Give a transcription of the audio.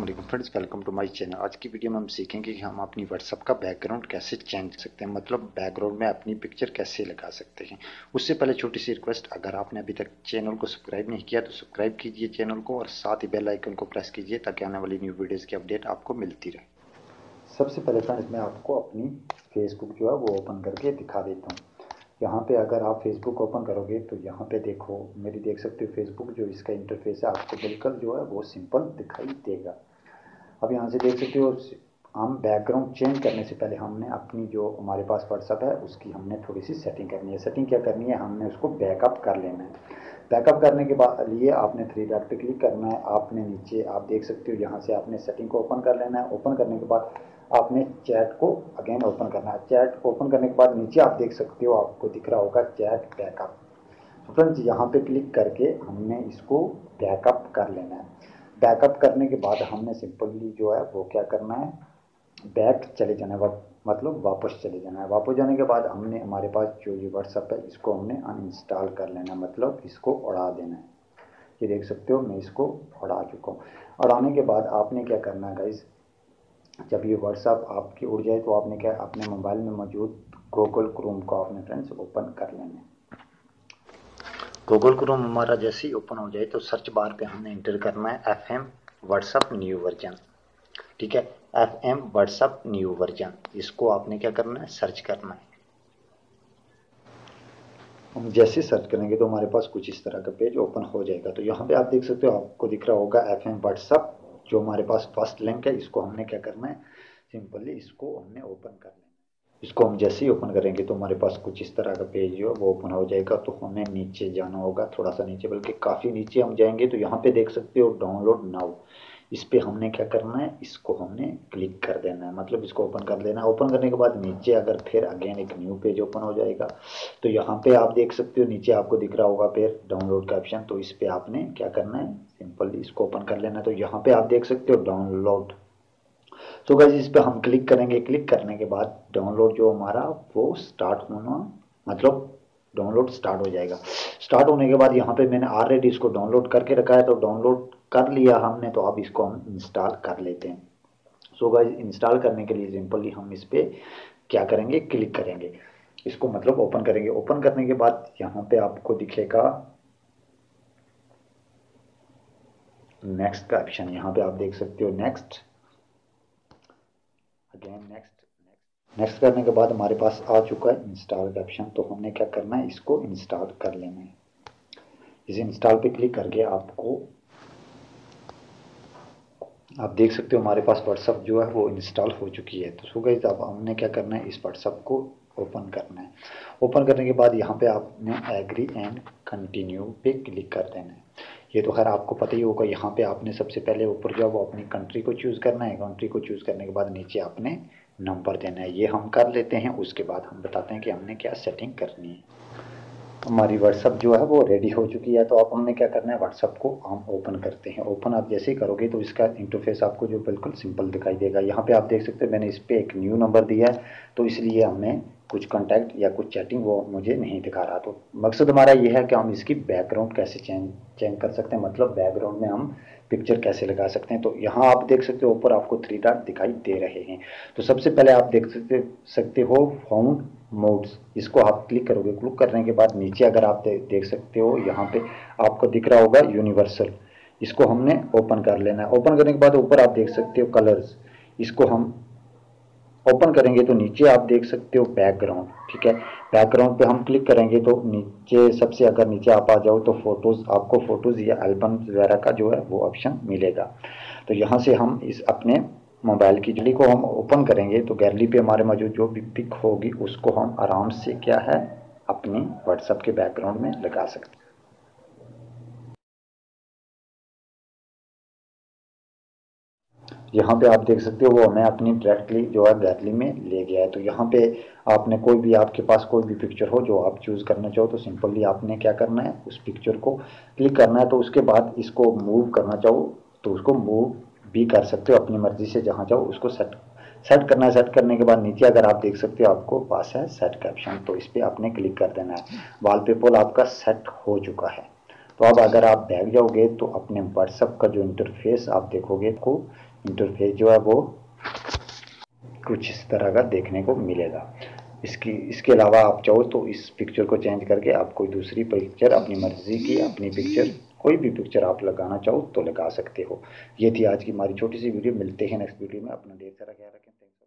Friends, welcome to my channel. आज की video में हम सीखेंगे कि हम अपनी व्हाट्सएप का बैकग्राउंड कैसे चेंज कर सकते हैं, मतलब बैकग्राउंड में अपनी पिक्चर कैसे लगा सकते हैं। उससे पहले छोटी सी रिक्वेस्ट, अगर आपने अभी तक चैनल को सब्सक्राइब नहीं किया तो सब्सक्राइब कीजिए चैनल को और साथ ही बेल आइकन को प्रेस कीजिए ताकि आने वाली न्यू वीडियोज़ की अपडेट आपको मिलती रहे। सबसे पहले फ्रेंड्स, मैं आपको अपनी फेसबुक जो है वो ओपन करके दिखा देता हूँ। यहाँ पे अगर आप फेसबुक ओपन करोगे तो यहाँ पे देखो, मेरी देख सकते हो फेसबुक जो इसका इंटरफेस है आपको बिल्कुल जो है वो सिंपल दिखाई देगा। अब यहाँ से देख सकते हो, हम बैकग्राउंड चेंज करने से पहले हमने अपनी जो हमारे पास व्हाट्सअप है उसकी हमने थोड़ी सी सेटिंग करनी है। सेटिंग क्या करनी है, हमने उसको बैकअप कर लेना है। बैकअप करने के बाद लिए आपने थ्री डॉट पे क्लिक करना है। आपने नीचे आप देख सकते हो यहाँ से आपने सेटिंग को ओपन कर लेना है। ओपन करने के बाद आपने चैट को अगेन ओपन करना है। चैट ओपन करने के बाद नीचे आप देख सकते हो, आपको दिख रहा होगा चैट बैकअप। तो फ्रेंड्स, यहाँ पे क्लिक करके हमने इसको बैकअप कर लेना है। बैकअप करने के बाद हमने सिंपली जो है वो क्या करना है, बैक चले जाना है, मतलब वापस चले जाना है। वापस जाने के बाद हमने हमारे पास जो ये व्हाट्सअप है इसको हमने अनइंस्टॉल कर लेना है, मतलब इसको उड़ा देना है। ये देख सकते हो मैं इसको उड़ा चुका हूँ। उड़ाने के बाद आपने क्या करना है गाइज, जब ये व्हाट्सअप आपकी उड़ जाए तो आपने क्या, अपने मोबाइल में मौजूद गूगल क्रोम को आपने फ्रेंड्स ओपन कर लेना है। गूगल क्रोम हमारा जैसे ही ओपन हो जाए तो सर्च बार पे हमने इंटर करना है FM व्हाट्सअप न्यू वर्जन। ठीक है, FM व्हाट्सअप न्यू वर्जन, इसको आपने क्या करना है, सर्च करना है। हम जैसे सर्च करेंगे तो हमारे पास कुछ इस तरह का पेज ओपन हो जाएगा। तो यहाँ पे आप देख सकते हो, आपको दिख रहा होगा FM व्हाट्सअप, जो हमारे पास फर्स्ट लिंक है। इसको हमने क्या करना है, सिंपली इसको हमने ओपन कर लेना है। इसको हम जैसे ही ओपन करेंगे तो हमारे पास कुछ इस तरह का पेज जो है वो ओपन हो जाएगा। तो हमें नीचे जाना होगा, थोड़ा सा नीचे, बल्कि काफ़ी नीचे हम जाएंगे तो यहाँ पे देख सकते हो डाउनलोड नाउ। इस पे हमने क्या करना है, इसको हमने क्लिक कर देना है, मतलब इसको ओपन कर देना है। ओपन करने के बाद नीचे अगर फिर अगेन एक न्यू पेज ओपन हो जाएगा। तो यहाँ पे आप देख सकते हो नीचे आपको दिख रहा होगा फिर डाउनलोड का ऑप्शन। तो इस पे आपने क्या करना है, सिंपल इसको ओपन कर लेना है। तो यहाँ पे आप देख सकते हो डाउनलोड। तो गाइस इस पे हम क्लिक करेंगे। क्लिक करने के बाद डाउनलोड जो हमारा वो स्टार्ट होना, मतलब डाउनलोड स्टार्ट हो जाएगा। स्टार्ट होने के बाद यहाँ पे मैंने ऑलरेडी इसको डाउनलोड करके रखा है, तो डाउनलोड कर लिया हमने। तो अब इसको हम इंस्टॉल कर लेते हैं। सो गाइस, इंस्टॉल करने के लिए सिंपली हम इस पे क्या करेंगे, क्लिक करेंगे, इसको मतलब ओपन करेंगे। ओपन करने के बाद यहाँ पे आपको दिखेगा नेक्स्ट का ऑप्शन। यहाँ पे आप देख सकते हो नेक्स्ट, अगेन नेक्स्ट। नेक्स्ट करने के बाद हमारे पास आ चुका है इंस्टॉल का ऑप्शन। तो हमने क्या करना है, इसको इंस्टॉल कर लेना है। इस इंस्टॉल पे क्लिक करके आपको, आप देख सकते हो हमारे पास व्हाट्सअप जो है वो इंस्टॉल हो चुकी है। तो सो गाइस, अब हमने क्या करना है, इस व्हाट्सअप को ओपन करना है। ओपन करने के बाद यहाँ पे आपने एग्री एंड कंटिन्यू पे क्लिक कर देना है। ये तो खैर आपको पता ही होगा। यहाँ पे आपने सबसे पहले ऊपर जो वो अपनी कंट्री को चूज़ करना है। कंट्री को चूज़ करने के बाद नीचे आपने नंबर देना है। ये हम कर लेते हैं, उसके बाद हम बताते हैं कि हमने क्या सेटिंग करनी है। हमारी व्हाट्सअप जो है वो रेडी हो चुकी है। तो अब हमने क्या करना है, व्हाट्सअप को हम ओपन करते हैं। ओपन आप जैसे ही करोगे तो इसका इंटरफेस आपको जो बिल्कुल सिंपल दिखाई देगा। यहाँ पे आप देख सकते हैं मैंने इस पर एक न्यू नंबर दिया है, तो इसलिए हमने कुछ कॉन्टैक्ट या कुछ चैटिंग वो मुझे नहीं दिखा रहा। तो मकसद हमारा ये है कि हम इसकी बैकग्राउंड कैसे चेंज कर सकते हैं, मतलब बैकग्राउंड में हम पिक्चर कैसे लगा सकते हैं। तो यहाँ आप देख सकते हो ऊपर आपको थ्री डॉट दिखाई दे रहे हैं। तो सबसे पहले आप देख सकते हो फाउंड मोड्स, इसको आप क्लिक करोगे। क्लिक करने के बाद नीचे अगर आप देख सकते हो यहाँ पे आपको दिख रहा होगा यूनिवर्सल, इसको हमने ओपन कर लेना है। ओपन करने के बाद ऊपर आप देख सकते हो कलर्स, इसको हम ओपन करेंगे तो नीचे आप देख सकते हो बैकग्राउंड। ठीक है, बैकग्राउंड पे हम क्लिक करेंगे तो नीचे सबसे अगर नीचे आप आ जाओ तो फोटोज, आपको फोटोज या एल्बम वगैरह का जो है वो ऑप्शन मिलेगा। तो यहाँ से हम इस अपने मोबाइल की गैलरी को हम ओपन करेंगे तो गैलरी पे हमारे मौजूद जो भी पिक होगी उसको हम आराम से क्या है, अपने व्हाट्सएप के बैकग्राउंड में लगा सकते हैं। यहाँ पे आप देख सकते हो वो हमें अपनी डायरेक्टली जो है गैलरी में ले गया है। तो यहाँ पे आपने कोई भी, आपके पास कोई भी पिक्चर हो जो आप चूज़ करना चाहो तो सिंपली आपने क्या करना है, उस पिक्चर को क्लिक करना है। तो उसके बाद इसको मूव करना चाहो तो उसको मूव भी कर सकते हो अपनी मर्जी से, जहाँ चाहो उसको सेट करना है। सेट करने के बाद नीचे अगर आप देख सकते हो आपको पास है सेट का ऑप्शन, तो इस पर आपने क्लिक कर देना है। वॉलपेपर आपका सेट हो चुका है। तो अब अगर आप बैक जाओगे तो अपने व्हाट्सएप का जो इंटरफेस आप देखोगे, को इंटरफेस जो है वो कुछ इस तरह का देखने को मिलेगा। इसके अलावा आप चाहो तो इस पिक्चर को चेंज करके आप कोई दूसरी पिक्चर, अपनी मर्जी की अपनी पिक्चर, कोई भी पिक्चर आप लगाना चाहो तो लगा सकते हो। ये थी आज की हमारी छोटी सी वीडियो। मिलते हैं नेक्स्ट वीडियो में। अपना ढेर सारा ख्याल रखें।